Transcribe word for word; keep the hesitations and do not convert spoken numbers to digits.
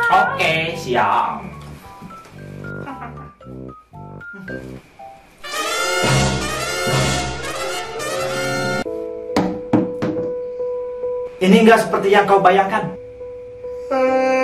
Oke, siap. Ini enggak seperti yang kau bayangkan.